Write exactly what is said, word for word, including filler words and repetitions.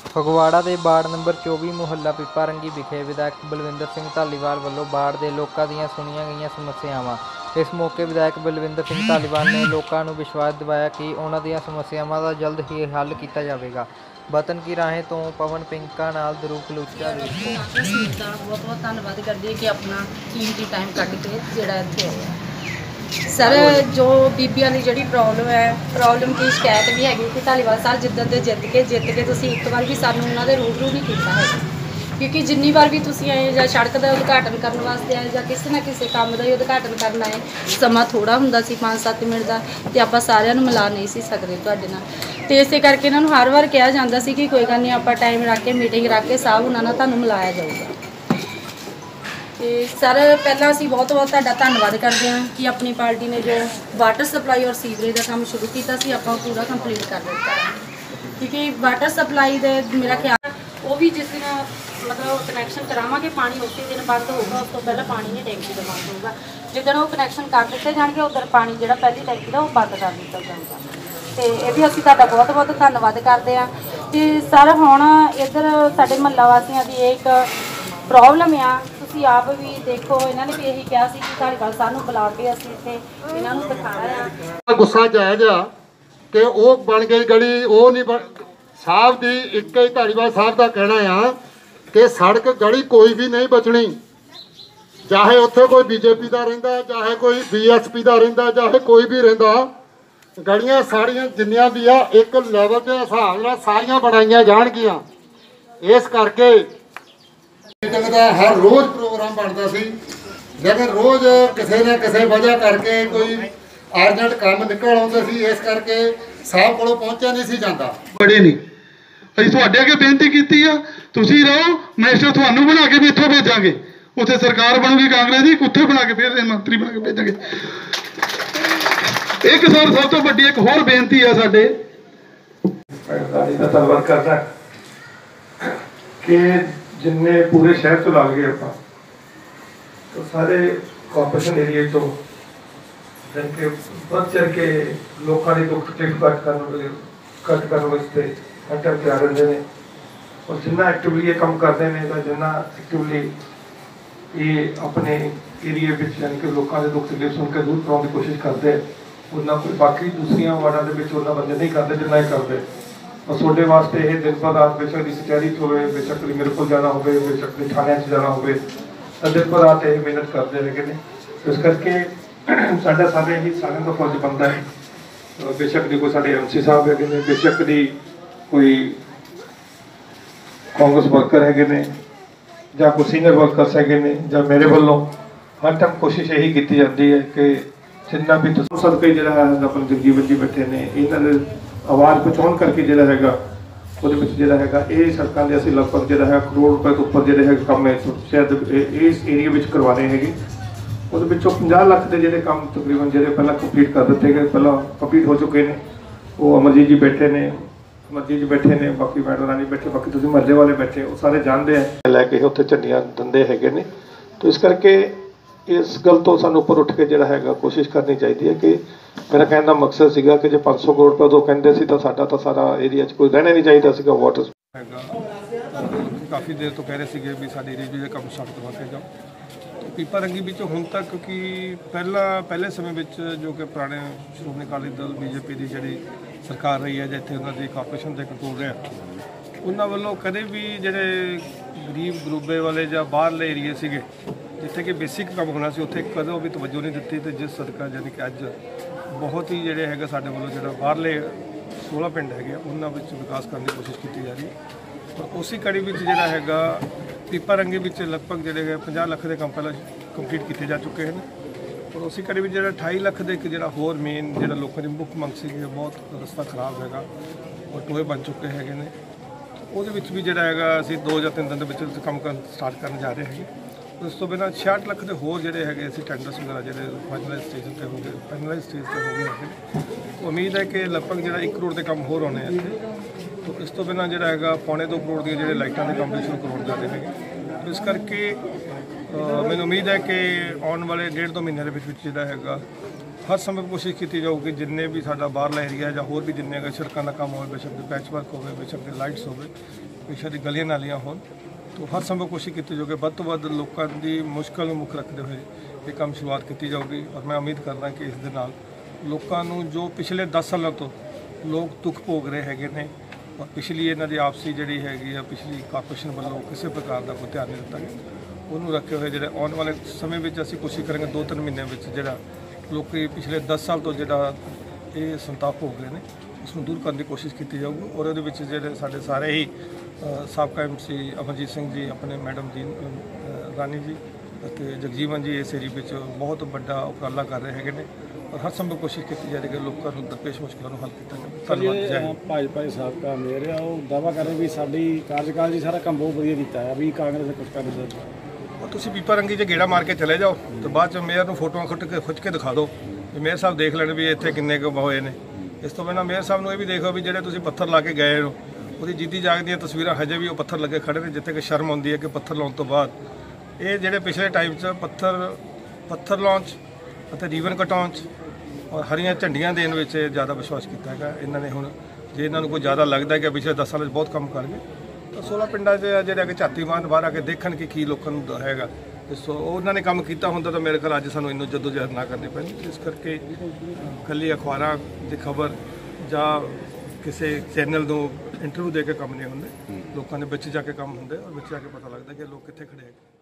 ਫਗਵਾੜਾ ਦੇ ward number ਚੌਵੀ ਮੁਹੱਲਾ ਪਿੱਪਾਰੰਗੀ ਵਿਖੇ ਵਿਧਾਇਕ ਬਲਵਿੰਦਰ ਸਿੰਘ ਧਾਲੀਵਾਲ ਵੱਲੋਂ ਵਾਰਡ ਦੇ ਲੋਕਾਂ ਦੀਆਂ ਸੁਣੀਆਂ ਗਈਆਂ ਸਮੱਸਿਆਵਾਂ। ਇਸ ਮੌਕੇ ਵਿਧਾਇਕ ਬਲਵਿੰਦਰ ਸਿੰਘ ਧਾਲੀਵਾਲ ਨੇ ਲੋਕਾਂ ਨੂੰ ਵਿਸ਼ਵਾਸ ਦਿਵਾਇਆ ਕਿ ਉਹਨਾਂ ਦੀਆਂ ਸਮੱਸਿਆਵਾਂ ਦਾ ਜਲਦ ਹੀ ਹੱਲ ਕੀਤਾ ਜਾਵੇਗਾ। ਵਤਨ ਕੀ ਰਾਹੇ ਤੋਂ ਪਵਨ ਪਿੰਕਾ ਨਾਲ ਦਰੂ ਕਲੂਚਾ ਦੀ ਰਿਪੋਰਟ। ਬਹੁਤ ਬਹੁਤ ਧੰਨਵਾਦ ਕਰਦੀ ਹੈ ਕਿ ਆਪਣਾ ਕੀਮਤੀ ਟਾਈਮ ਕੱਢ ਕੇ ਜਿਹੜਾ ਇੱਥੇ ਆਇਆ। सर जो बीबियां की जी प्रॉब्लम है प्रॉब्लम की शिकायत भी हैगी कि धालीवाल साहब जिद्दन दे जित के जित के तुसीं एक बार भी सानूं उन्हां दे रूबरू नहीं कीता है, क्योंकि जिन्नी बार भी तुसीं आए जां सड़क का उद्घाटन करने वास्ते आए जां किसी ना किसी काम का ही उद्घाटन करना है, समा थोड़ा हुंदा सी पाँच सत्त मिनट का, तो आपां सारिआं नूं मिला नहीं सी सकदे तुहाडे नाल। तो इस करके इन्हां नूं हर बार कहा जांदा सी कि कोई गल नहीं आपां टाइम रख के मीटिंग रख के साहब उन्हां नाल तुहानूं मिलाया जाऊगा। तो सर पहला असी बहुत बहुत तुहाडा धन्नवाद करते हैं कि अपनी पार्टी ने जो वाटर सप्लाई और सीवरेज का काम शुरू किया सी आपां पूरा कंप्लीट कर दिता है, क्योंकि वाटर सप्लाई दे मेरा ख्याल वो भी जिस दिन मतलब कनैक्शन करावांगे पानी उसी दिन बंद होगा, उस तो पहले पानी नहीं टैंकी का बंद होगा। जिदन वो कनैक्शन कर दिते जाएंगे उधर पानी जो पहली टैंकी का वो बंद कर दिता जाएगा। तो ये भी असी तुहाडा बहुत बहुत धन्नवाद करते हैं। तो सर हुण इधर साडे मुहल्ला वासियों की एक प्रॉब्लम आ, तुसीं आप भी देखो, इन्होंने भी यही कहा कि धालीवाल साहब नूं बुला के असीं इत्थे इन्हां नूं दिखाया आ। गुस्सा जायज़ आ कि वो बन गई गली वो नहीं बन साहब की एक ही धालीवाल साहब का कहना आ कि सड़क गली कोई भी नहीं बचनी, चाहे उत्थे कोई बीजेपी का रहिंदा चाहे कोई बी एस पी का रहिंदा चाहे कोई भी रहिंदा, गलियां सारियां जिन्नियां भी आ एक लैवल के हिसाब नाल सारियां बनाईयां जाणगियां। इस करके मीटिंग का हर रोज़ प्रोग्राम बनता सी, लेकिन रोज़ किसी न किसी वजह करके कोई अर्जेंट काम निकल आते सी, इस करके साहब को पहुंचा नहीं सी जाता। बड़े नहीं असीं तुहाडे अगे बेनती कीती आ, तुसीं रहो मिनिस्टर तुहानूं बना के भी इत्थों भेजांगे, उत्थे सरकार बनूगी कांग्रेस की, उत्थे बना के फिर मंत्री बना के भेजांगे। एक सर सब तो वड्डी एक होर बेनती है साडे धन्नवाद करना कि जिन्ने पूरे शहर तो लग गए आप तो सारे कॉर्पोरेशन एरिए तो जिनके बढ़ चढ़ के लोगों की दुख तकलीफ घट करने घट करने वास्ते हर टाइम तैयार रहते हैं, और जिन्ना एक्टिवली ये काम करते हैं जिन्ना एक्टिवली ये अपने एरिए में यानी कि लोगों के दुख तकलीफ सुन के दूर कराने की कोशिश करते हैं, उन्ना कोई बाकी दूसरिया वार्डा के उन्ना बंदे नहीं करते जिन्ना ही करते। और सोडे वास्ते ये दिन पर रात बेशक की कचहरी हो, बेशक मेरे को जाना हो, बेशक थाने जाना हो, दिन पर रात यही मेहनत करते रहे। इस करके साढ़ा सारे ही सारे का फर्ज बनता है, बेशक की कोई साढ़े एम सी साहब है, बेशक की कोई कांग्रेस वर्कर है या कोई सीनियर वर्करस है, या मेरे वालों हर टाइम कोशिश यही की जाती है कि जिन्ना भी सदके जो अपने जगजीवन जी बैठे ने इन्होंने आवाज़ पहुँचाने करके जो है जो है ये सड़कों के असं लगभग जो है करोड़ रुपए तो उपर जो है काम शायद इस एरिए में करवाने हैं, वो पंजाह लाख के जो काम तकरीबन जो पहला कंप्लीट कर दिते गए, पहला कंप्लीट हो चुके हैं। वो अमरजीत जी बैठे ने अमरजीत जी बैठे ने बाकी मैडम रानी बैठे, बाकी तुम महल्ले वाले बैठे, वो सारे जानते हैं लैके उत्थे झंडियां दंदे है ने। तो इस करके इस गल तो सानू उपर उठ के जो है कोशिश करनी चाहिए है कि मेरा कहने का मकसद सीगा कि जो पाँच सौ करोड़ रुपये उदों कहते सी तो साडा तो सारा एरिया कोई रहना नहीं चाहिए सीगा वाटर। काफ़ी देर तो कह रहे थे भी साडे एरिया में काम स्टार्ट करवा के जाओ, तो पिप्पारंगी विच हुण तक क्योंकि पहला पहले समय में जो कि पुराने श्रोमणी अकाली दल बीजेपी की जी सरकार रही है जिथे उन्होंने कॉरपोरेशन के कंट्रोल रहा, उन्होंने वालों कदे भी जोड़े गरीब गरूबे वाले या बाहरले एरिए से जिथे कि बेसिक काम होना सी उत्थे कदों भी तवज्जो नहीं दी, तो जिस सदका यानी कि अज बहुत ही जोड़े है साढ़े वालों जो बाहरले सोलह पिंड है उन्होंने विकास करने की कोशिश की जा रही है। और उसी कड़ी में जोड़ा है पिप्पारंगी में लगभग जोड़े है पचास लाख के काम पहले कंप्लीट किए जा चुके हैं, और उसी कड़ी में जो अठाई लाख के एक जो होर मेन जो लोगों की मुख्य मंग सी बहुत रस्ता खराब है और टोए बन चुके हैं, वो भी जोड़ा है असी दो या तीन दिन के काम कर स्टार्ट करने जा रहे हैं। उस तो बिना छियाठ लख के होर जोड़े है असी टेंडर्स वगैरह जो फाइनलाइज स्टेज पर हो गए फाइनलाइज स्टेज पर हो गए हैं। उम्मीद है कि लगभग जो एक करोड़ के काम होर होने हैं। तो इस तो बिना जोड़ा है पौने दो करोड़ के जो लाइटों के काम भी शुरू करवा जा रहे हैं। तो इस करके मैंने उम्मीद है कि आने वाले डेढ़ दो महीने के जोड़ा है हर समय कोशिश की जाऊगी जिन्ने भी साडा बाहरला एरिया या होर भी जिन्ने सड़कों का काम हो, बेशक पैच वर्क हो, बेशक लाइट्स हो, ਪਿਛੇ ਦੀ ਗਲੀਆਂ ਨਾਲੀਆਂ ਹੋਣ। तो हर संभव कोशिश की जाएगी, ਵੱਧ ਤੋਂ ਵੱਧ ਲੋਕਾਂ ਦੀ ਮੁਸ਼ਕਲ ਨੂੰ ਮੁੱਖ ਰੱਖਦੇ ਹੋਏ ਇਹ ਕੰਮ ਸ਼ੁਰੂਆਤ ਕੀਤੀ ਜਾਊਗੀ। ਔਰ ਮੈਂ ਉਮੀਦ ਕਰਦਾ ਕਿ ਇਸ ਦੇ ਨਾਲ ਲੋਕਾਂ ਨੂੰ ਜੋ ਪਿਛਲੇ ਦਸ ਸਾਲਾਂ ਤੋਂ ਲੋਕ ਦੁੱਖ ਭੋਗ ਰਹੇ ਹੈਗੇ ਨੇ ਔਰ ਪਿਛਲੀ ਇਹਨਾਂ ਦੀ ਆਪਸੀ ਜਿਹੜੀ ਹੈਗੀ ਆ ਪਿਛਲੀ ਕਾਰਪੋਰੇਸ਼ਨ ਵੱਲੋਂ ਕਿਸੇ ਪ੍ਰਕਾਰ ਦਾ ਕੋਈ ਧਿਆਨ ਨਹੀਂ ਦਿੱਤਾ ਗਿਆ, ਉਹਨੂੰ ਰੱਖੇ ਹੋਏ ਜਿਹੜੇ ਆਉਣ ਵਾਲੇ ਸਮੇਂ ਵਿੱਚ ਅਸੀਂ ਕੋਸ਼ਿਸ਼ ਕਰਾਂਗੇ ਦੋ ਤਿੰਨ ਮਹੀਨਿਆਂ ਵਿੱਚ ਜਿਹੜਾ ਲੋਕੀ ਪਿਛਲੇ ਦਸ ਸਾਲ ਤੋਂ ਜਿਹੜਾ ਇਹ ਸੰਤਾਪ ਭੋਗ ਰਹੇ ਨੇ ਉਸ ਨੂੰ ਦੂਰ ਕਰਨ ਦੀ ਕੋਸ਼ਿਸ਼ ਕੀਤੀ ਜਾਊਗੀ। ਔਰ ਉਹਦੇ ਵਿੱਚ ਜਿਹੜੇ ਸਾਡੇ ਸਾਰੇ ਹੀ ਸਾਬਕਾ ਐਮ ਸੀ ਅਮਰਜੀਤ ਸਿੰਘ ਜੀ, ਆਪਣੇ ਮੈਡਮ ਜੀ ਰਾਣੀ ਜੀ ਅਤੇ ਜਗਜੀਵਨ ਜੀ ਇਸ ਏਰੀਏ ਵਿੱਚ ਬਹੁਤ ਵੱਡਾ ਉਪਰਾਲਾ ਕਰ ਰਹੇ ਹੈਗੇ ਨੇ ਔਰ ਹਰ ਸੰਭਵ ਕੋਸ਼ਿਸ਼ ਕੀਤੀ ਜਾ ਰਹੀ ਹੈ ਲੋਕਾਂ ਨੂੰ ਦਰਪੇਸ਼ ਮੁਸ਼ਕਲਾਂ ਨੂੰ ਹੱਲ ਕੀਤਾ ਜਾਵੇ। ਧੰਨਵਾਦ। ਜੈ ਹਿੰਦ। ਭਾਜਪਾ ਦੇ ਸਾਬਕਾ ਮੇਅਰ ਆ, ਉਹ ਦਾਅਵਾ ਕਰ ਰਹੇ ਵੀ ਸਾਡੀ ਕਾਰਜਕਾਲ ਜੀ ਸਾਰਾ ਕੰਮ ਬਹੁਤ ਵਧੀਆ ਕੀਤਾ ਹੈ, ਵੀ ਕਾਂਗਰਸ ਨੇ ਕੁਝ ਕਰ ਨਹੀਂ ਦਿੱਤਾ। ਉਹ ਤੁਸੀਂ ਪੀਪਾ ਰੰਗੀ 'ਚ ਗੇੜਾ ਮਾਰ ਕੇ ਚਲੇ ਜਾਓ ਤੇ ਬਾਅਦ 'ਚ ਮੇਅਰ ਨੂੰ ਫੋਟੋਆਂ ਖੁੱਟ ਕੇ ਖੁੱਚ ਕੇ ਦਿਖਾ ਦਿਓ ਵੀ ਮੇਅਰ ਸਾਹਿਬ ਦੇਖ ਲੈਣ ਵੀ ਇੱਥੇ ਕਿੰਨੇ ਕੁ ਹੋਏ ਨੇ। ਇਸ ਤੋਂ ਬਿਨਾਂ ਮੇਅਰ ਸਾਹਿਬ ਨੂੰ ਇਹ ਵੀ ਦੇਖੋ ਵੀ ਜਿਹੜੇ ਤੁਸੀਂ ਪੱਥਰ ਲਾ ਕੇ ਗਏ ਹੋ ਉਹਦੀ ਜਿੱਦੀ ਜਾਗ ਦੀਆਂ ਤਸਵੀਰਾਂ ਹਜੇ ਵੀ ਉਹ ਪੱਥਰ ਲੱਗੇ ਖੜੇ ਨੇ, ਜਿੱਥੇ ਕਿ ਸ਼ਰਮ ਆਉਂਦੀ ਹੈ ਕਿ ਪੱਥਰ ਲਾਉਣ ਤੋਂ ਬਾਅਦ ਇਹ ਜਿਹੜੇ ਪਿਛਲੇ ਟਾਈਮ 'ਚ ਪੱਥਰ ਪੱਥਰ ਲਾਉਣ 'ਚ ਅਤੇ ਰੀਵਨ ਕਟਾਉਣ 'ਚ ਔਰ ਹਰੀਆਂ ਝੰਡੀਆਂ ਦੇਣ ਵਿੱਚ ਜ਼ਿਆਦਾ ਵਿਸ਼ਵਾਸ ਕੀਤਾ ਹੈਗਾ ਇਹਨਾਂ ਨੇ। ਹੁਣ ਜੇ ਇਹਨਾਂ ਨੂੰ ਕੋਈ ਜ਼ਿਆਦਾ ਲੱਗਦਾ ਕਿ ਪਿਛਲੇ ਦਸ ਸਾਲਾਂ 'ਚ ਬਹੁਤ ਕੰਮ ਕਰ ਗਏ ਤਾਂ ਸੋਲ੍ਹਾਂ ਪਿੰਡਾਂ 'ਚ ਜਿਹੜੇ ਅੱਗੇ ਝਾਤੀ ਮਾਰਨ ਬਾਹਰ ਆ ਕੇ ਦੇਖਣ ਕਿ ਕੀ ਲੋਕਾਂ ਨੂੰ ਹੈਗਾ। ਸੋ ਉਹਨਾਂ ਨੇ ਕੰਮ ਕੀਤਾ ਹੁੰਦਾ ਤਾਂ ਮੇਰੇ ਖਿਆਲ ਅੱਜ ਸਾਨੂੰ ਇਹਨੂੰ ਜਦੋਜਹਿਦ ਨਾ ਕਰਨੀ ਪੈਣੀ। ਇਸ ਕਰਕੇ ਇਕੱਲੀ ਅਖਬਾਰਾਂ ਦੀ ਖਬਰ ਜਾਂ ਕਿਸੇ ਚੈਨਲ ਨੂੰ ਇੰਟਰਵਿਊ ਦੇ ਕੇ ਕੰਮ ਨਹੀਂ ਹੁੰਦੇ, ਲੋਕਾਂ ਦੇ ਵਿੱਚ ਜਾ ਕੇ ਕੰਮ ਹੁੰਦੇ ਔਰ ਵਿੱਚ ਜਾ ਕੇ ਪਤਾ ਲੱਗਦਾ ਕਿ ਲੋਕ ਕਿੱਥੇ ਖੜੇ ਹੈਗੇ।